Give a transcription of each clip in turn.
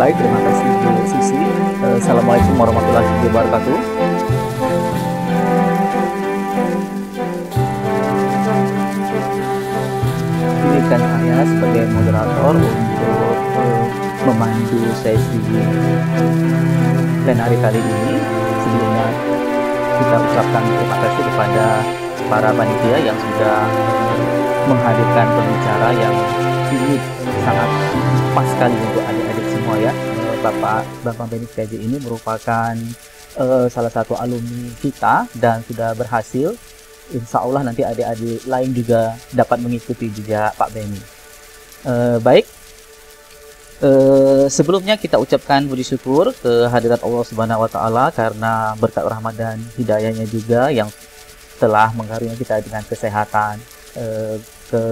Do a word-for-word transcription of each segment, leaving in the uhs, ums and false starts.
Baik, terima kasih Bu Sisi. Eh, Assalamualaikum warahmatullahi wabarakatuh. Izinkan saya sebagai moderator untuk eh, memandu sesi plenari kali ini. Sebelumnya kita ucapkan terima kasih kepada para panitia yang sudah menghadirkan pembicara yang ini sangat pas sekali untuk adik-adik semua ya. Bapak Bambang Beni Setiaji ini merupakan uh, salah satu alumni kita dan sudah berhasil. Insya Allah nanti adik-adik lain juga dapat mengikuti jejak Pak Beni. Uh, baik, uh, sebelumnya kita ucapkan puji syukur ke hadirat Allah Subhanahu Wa Taala karena berkat rahmat dan hidayahnya juga yang telah mengkaruniai kita dengan kesehatan, uh, ke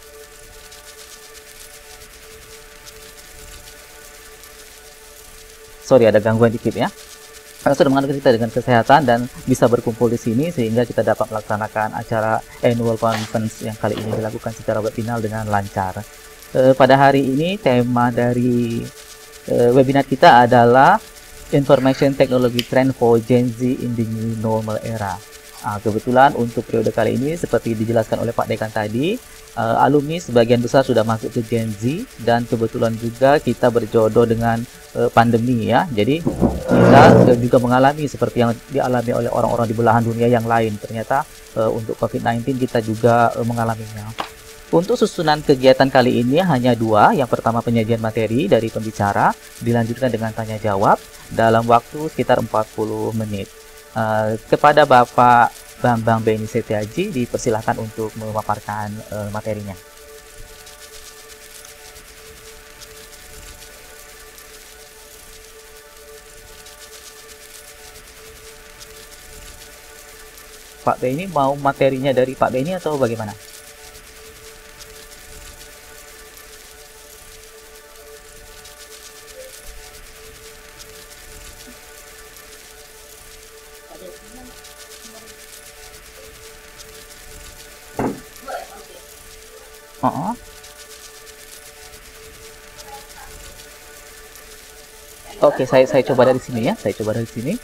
sorry ada gangguan dikit ya. Karena sudah mengenal kita dengan kesehatan dan bisa berkumpul di sini sehingga kita dapat melaksanakan acara annual conference yang kali ini dilakukan secara webinar dengan lancar. E, pada hari ini tema dari e, webinar kita adalah Information Technology Trend for Gen Z in the New Normal Era. Nah, kebetulan untuk periode kali ini seperti dijelaskan oleh Pak Dekan tadi, uh, alumni sebagian besar sudah masuk ke Gen Z dan kebetulan juga kita berjodoh dengan uh, pandemi ya. Jadi kita uh, juga mengalami seperti yang dialami oleh orang-orang di belahan dunia yang lain. Ternyata uh, untuk COVID sembilan belas kita juga uh, mengalaminya. Untuk susunan kegiatan kali ini hanya dua. Yang pertama penyajian materi dari pembicara, dilanjutkan dengan tanya jawab dalam waktu sekitar empat puluh menit. Uh, kepada Bapak Bambang Beni Setiaji dipersilahkan untuk memaparkan uh, materinya. Pak Beni mau materinya dari Pak Beni atau bagaimana? Oh, oh. Oke, saya saya coba dari sini ya. Saya coba dari sini.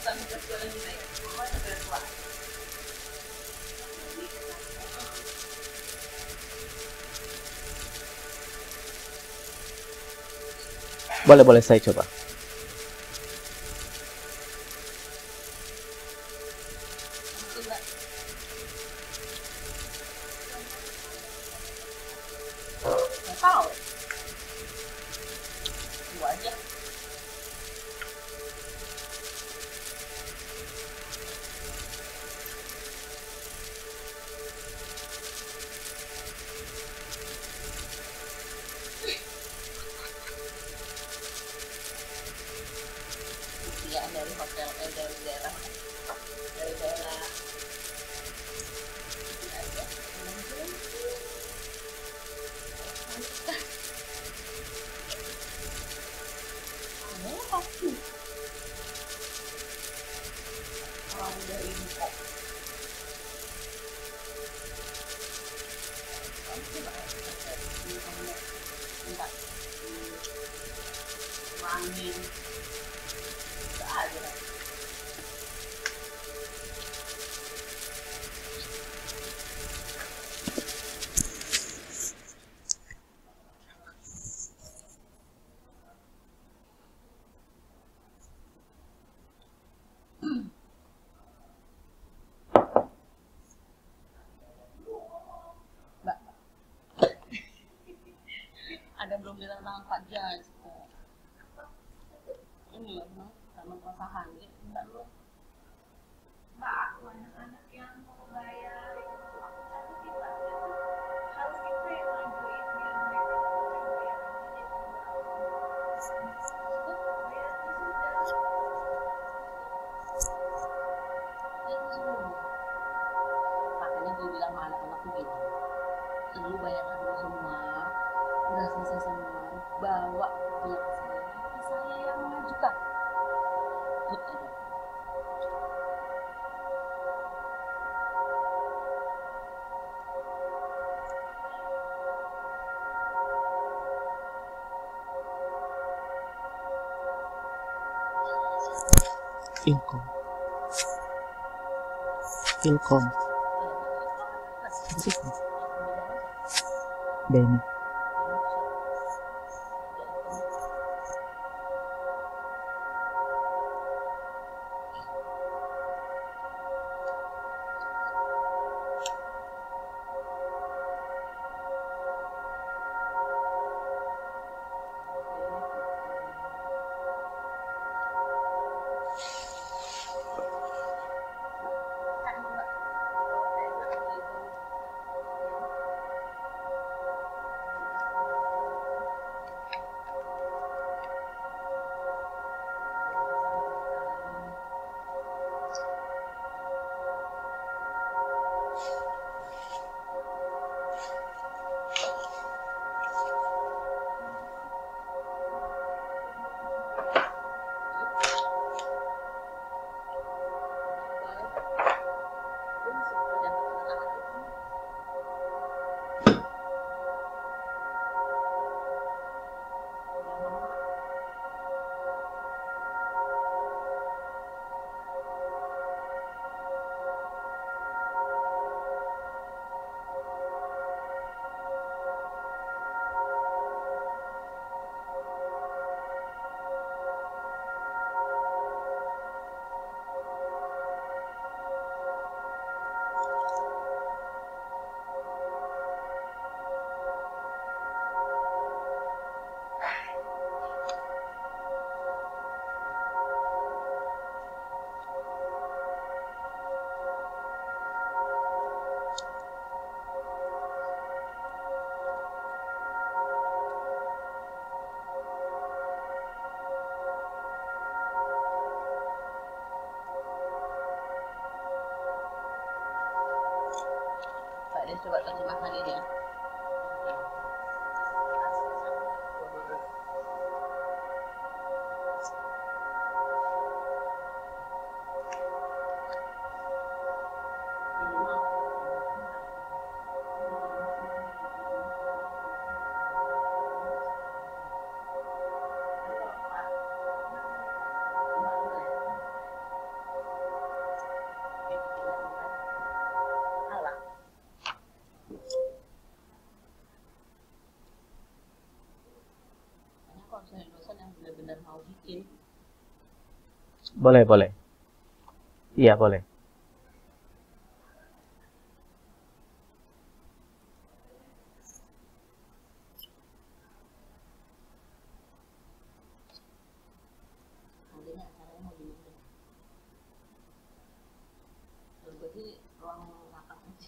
Boleh boleh saya coba. Dari hotel eh, dari daerah dari daerah orang dari kok angin ada. Mbak, ada belum bilang tentang Pak Jas. Ini loh, sama pasangan ya, enggak lu. Mbak, anak-anak yang mau bayar aku kita harus kita yang ngajuin biar mereka bayar sudah. Makanya gue bilang sama anak-anak tuh gini, lu bayarkan dulu semua, udah selesai semua, bawa punya saya, saya yang mengajukan. Put aja. Ilkom. Ilkom. Benny. Pak Des coba terjemahkan ini ya. Dosen yang benar-benar mau bikin. Boleh, boleh. Iya, boleh. Nantinya acaranya mau gimana? Berarti ruang makan aja.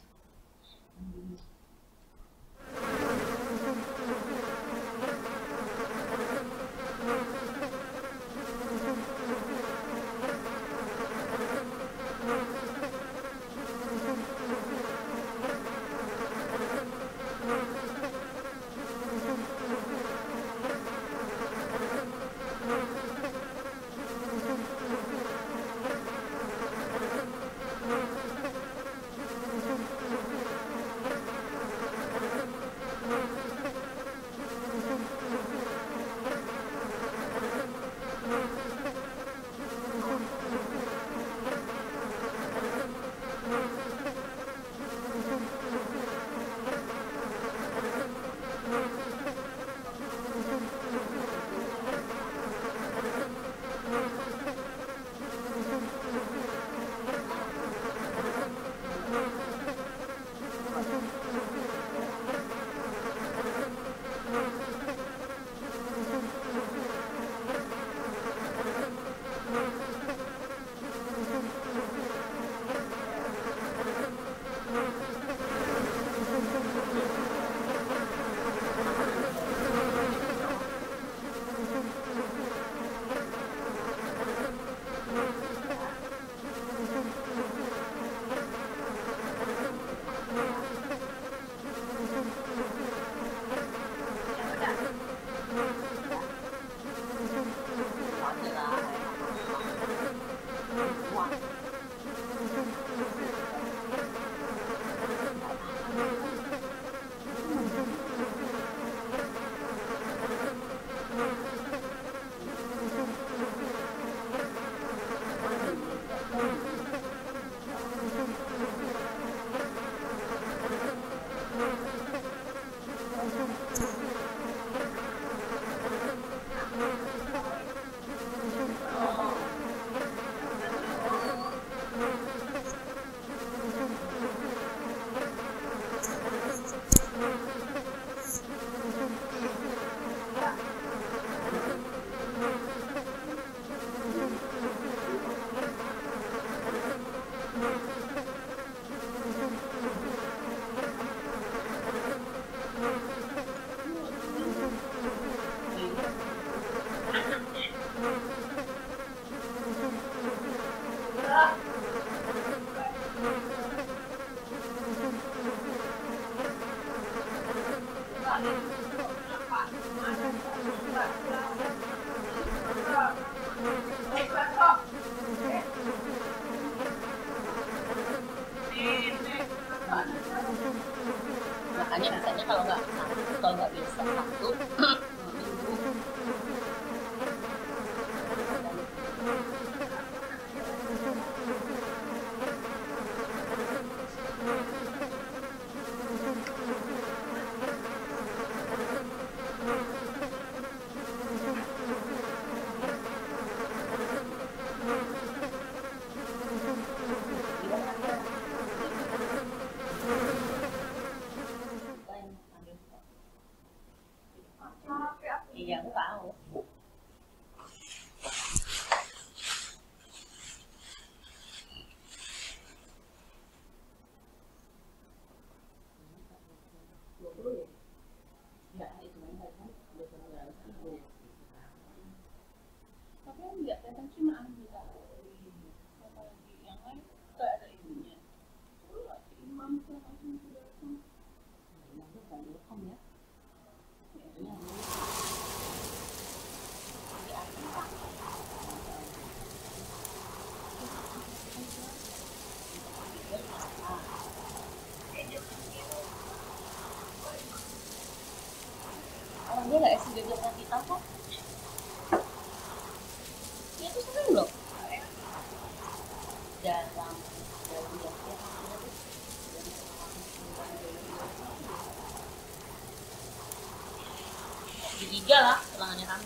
Iya, aku tahu. dua puluh ya? Ya, itu kan kan dua puluh kan dua. Tapi kan enggak datang cuma anggota. Apalagi yang lain enggak ada ininya. Imam tuh langsung datang. Imam tuh kan datang ya. Ya, orang dia nggak S D dengan kita kok. Dia tuh sering loh. Dalam dari yang dia tiga lah selangannya kami.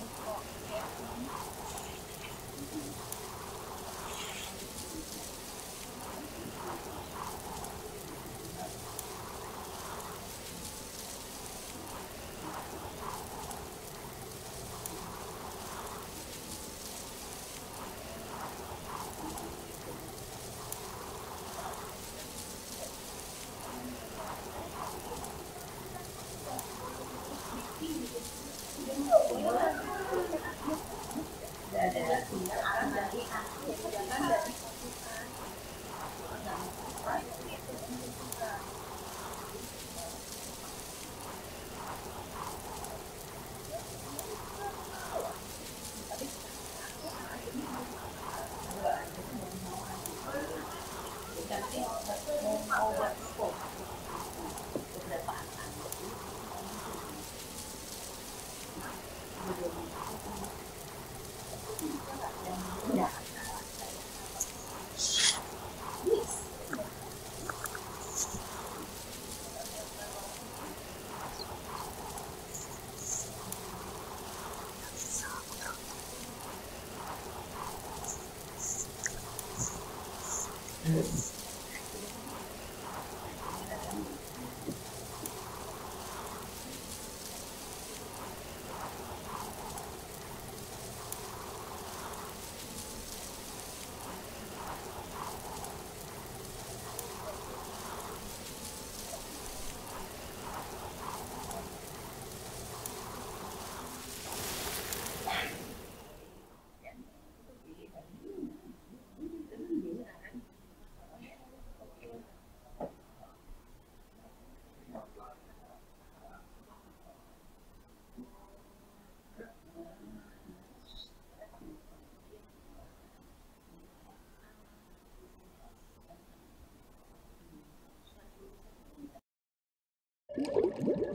Thank you.